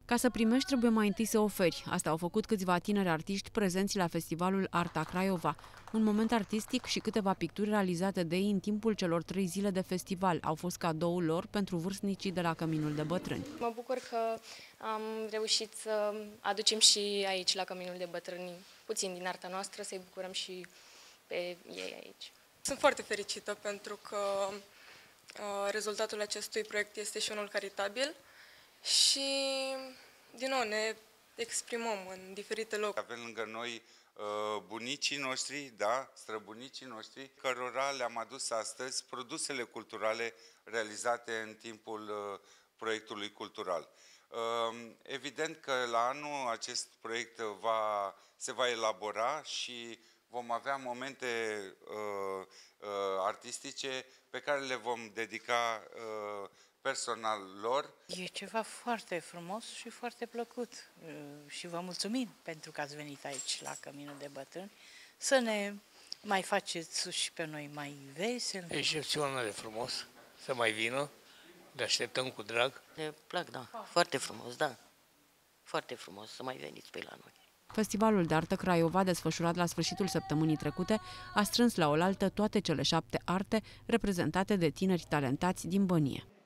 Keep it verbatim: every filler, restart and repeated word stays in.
Ca să primești, trebuie mai întâi să oferi. Asta au făcut câțiva tineri artiști prezenți la festivalul Arta Craiova. Un moment artistic și câteva picturi realizate de ei în timpul celor trei zile de festival au fost cadoul lor pentru vârstnicii de la Căminul de Bătrâni. Mă bucur că am reușit să aducem și aici, la Căminul de Bătrâni, puțin din arta noastră, să-i bucurăm și pe ei aici. Sunt foarte fericită pentru că uh, rezultatul acestui proiect este și unul caritabil și, din nou, ne exprimăm în diferite locuri. Avem lângă noi uh, bunicii noștri, da, străbunicii noștri, cărora le-am adus astăzi produsele culturale realizate în timpul uh, proiectului cultural. Uh, evident că la anul acest proiect va, se va elabora și vom avea momente uh, uh, artistice pe care le vom dedica uh, personal lor. E ceva foarte frumos și foarte plăcut uh, și vă mulțumim pentru că ați venit aici la Căminul de Bătrâni să ne mai faceți și pe noi mai veseli. Excepțional de frumos, să mai vină, le așteptăm cu drag. Ne plac, da, foarte frumos, da, foarte frumos să mai veniți pe la noi. Festivalul de Artă Craiova, desfășurat la sfârșitul săptămânii trecute, a strâns la oaltă toate cele șapte arte reprezentate de tineri talentați din Bănie.